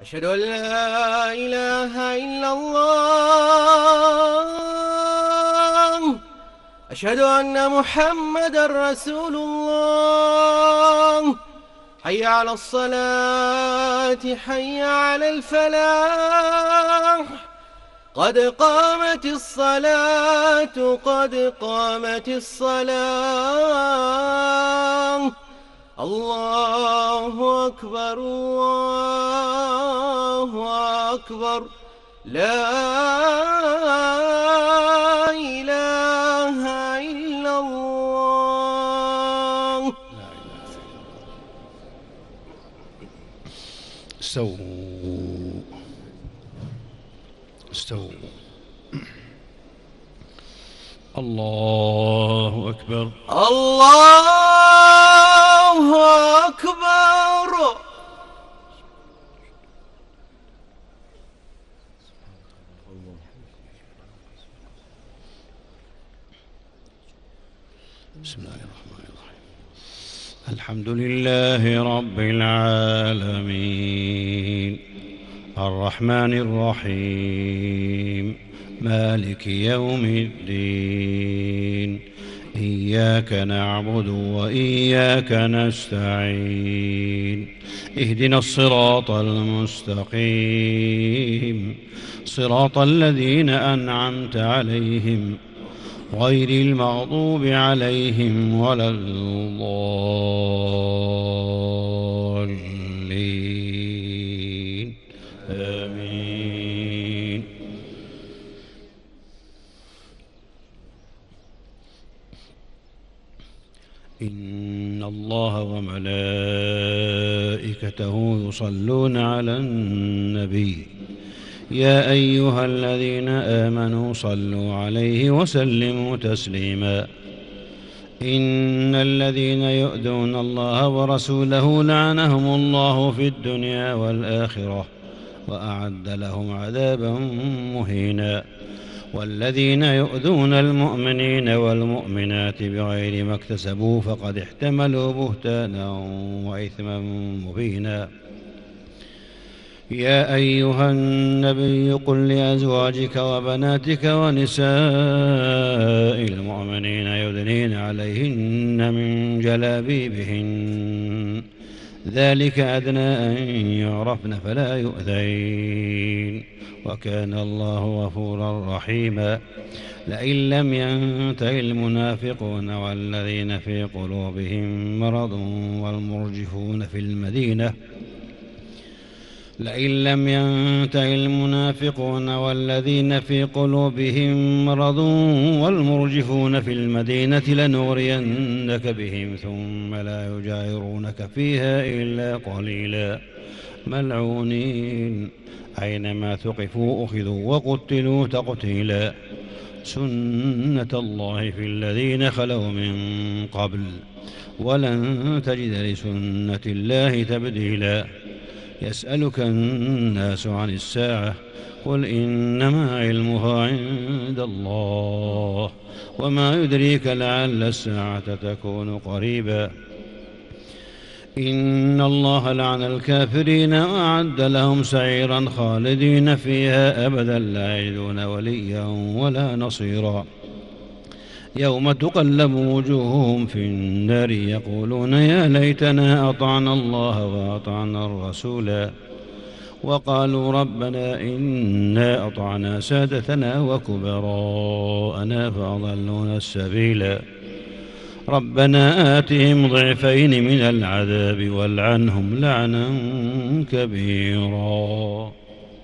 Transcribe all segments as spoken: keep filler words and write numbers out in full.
أشهد أن لا إله إلا الله. أشهد أن محمدا رسول الله. حي على الصلاة، حي على الفلاح. قد قامت الصلاة، قد قامت الصلاة. الله أكبر، الله أكبر. لا إله إلا الله. استووا استووا. الله أكبر، الله أكبر. بسم الله الرحمن الرحيم. الحمد لله رب العالمين، الرحمن الرحيم، مالك يوم الدين. إياك نعبد وإياك نستعين. اهدنا الصراط المستقيم، صراط الذين أنعمت عليهم غير المغضوب عليهم ولا الضالين. آمين. إن الله وملائكته يصلون على النبي، يا أيها الذين آمنوا صلوا عليه وسلموا تسليما. إن الذين يؤذون الله ورسوله لعنهم الله في الدنيا والآخرة وأعد لهم عذابا مهينا. والذين يؤذون المؤمنين والمؤمنات بغير ما اكتسبوا فقد احتملوا بهتانا وإثما مبينا. يا أيها النبي قل لأزواجك وبناتك ونساء المؤمنين يدنين عليهن من جلابيبهن، ذلك أدنى أن يعرفن فلا يؤذين، وكان الله غفورا رحيما. لئن لم ينته المنافقون والذين في قلوبهم مرض والمرجفون في المدينة لئن لم ينته المنافقون والذين في قلوبهم مرض والمرجفون في المدينة لنغرينك بهم ثم لا يجاورونك فيها إلا قليلا، ملعونين أينما ثقفوا أخذوا وقتلوا تقتيلا. سنة الله في الذين خلوا من قبل ولن تجد لسنة الله تبديلا. يسألك الناس عن الساعة قل إنما علمها عند الله وما يدريك لعل الساعة تكون قريبا. إن الله لعن الكافرين وأعد لهم سعيرا خالدين فيها أبدا لا يجدون وليا ولا نصيرا. يوم تقلب وجوههم في النار يقولون يا ليتنا أطعنا الله وأطعنا الرسولا وقالوا ربنا إنا أطعنا سادتنا وكبراءنا فأضلونا السبيلا. ربنا آتهم ضعفين من العذاب والعنهم لعنا كبيرا.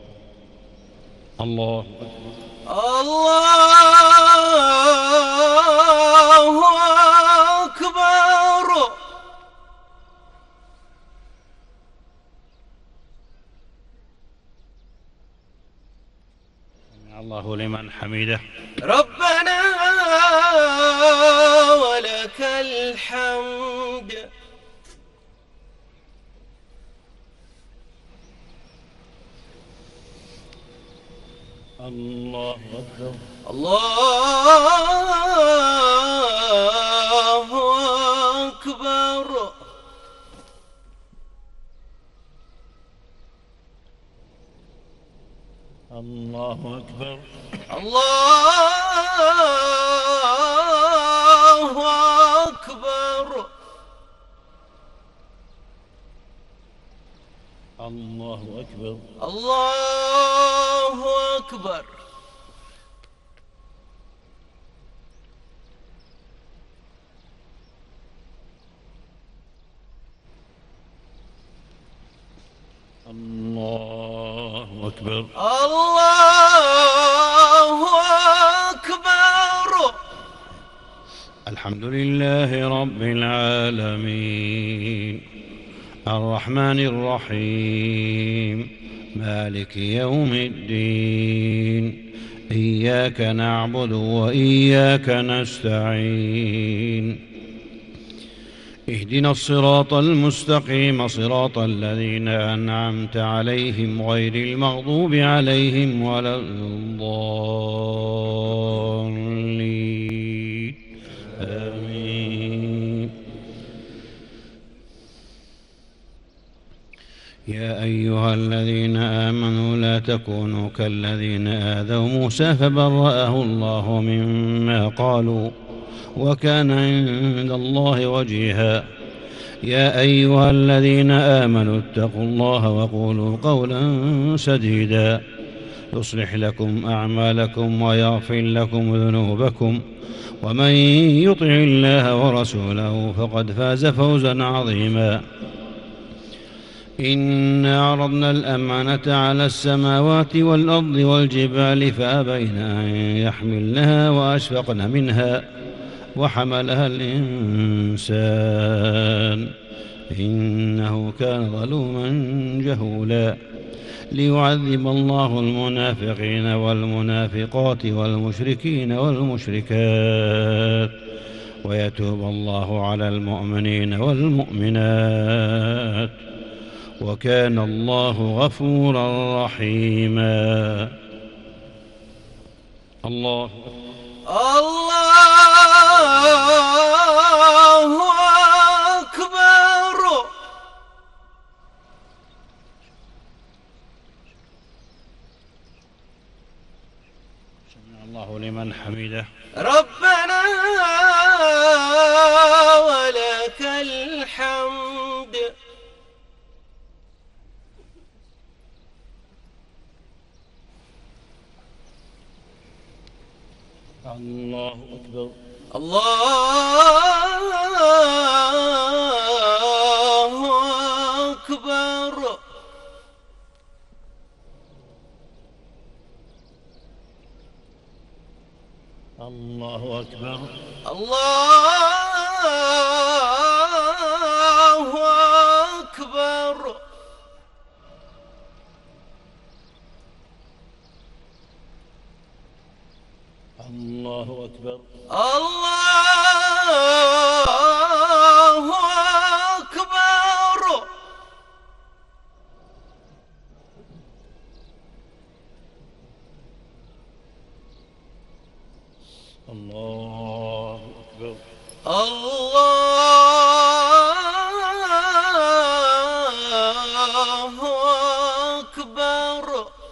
الله الله أكبر. الله لمن حمده. ربنا ولك الحمد. الله أكبر. الله أكبر. الله أكبر. الله أكبر. الله أكبر. الله أكبر. الله أكبر. الله أكبر. الحمد لله رب العالمين الرحمن الرحيم مالك يوم الدين إياك نعبد وإياك نستعين اهدنا الصراط المستقيم صراط الذين أنعمت عليهم غير المغضوب عليهم ولا الضالين آمين. يا أيها الذين آمنوا لا تكونوا كالذين آذوا موسى فبرأه الله مما قالوا وكان عند الله وجيها. يا أيها الذين آمنوا اتقوا الله وقولوا قولا سديدا يصلح لكم أعمالكم ويغفر لكم ذنوبكم ومن يطع الله ورسوله فقد فاز فوزا عظيما. إنا عرضنا الأمانة على السماوات والأرض والجبال فأبين أن يحملنها وأشفقن منها وحملها الإنسان إنه كان ظلوما جهولا. ليعذب الله المنافقين والمنافقات والمشركين والمشركات ويتوب الله على المؤمنين والمؤمنات وكان الله غفورا رحيما. الله الله أكبر. سمع الله لمن حمده. ربنا ولك الحمد. الله أكبر. الله أكبر. الله أكبر. الله أكبر. الله أكبر. الله أكبر. الله أكبر. الله أكبر.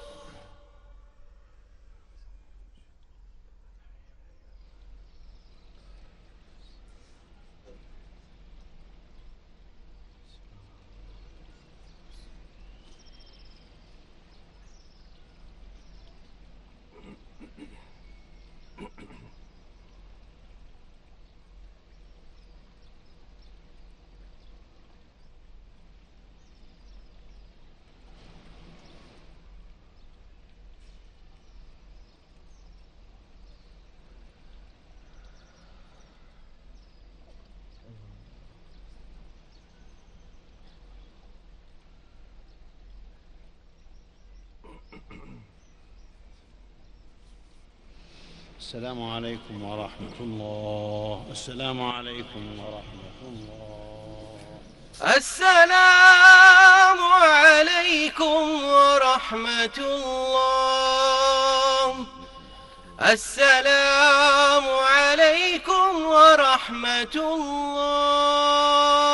السلام عليكم ورحمة الله. السلام عليكم ورحمة الله. السلام عليكم ورحمة الله. السلام عليكم ورحمة الله.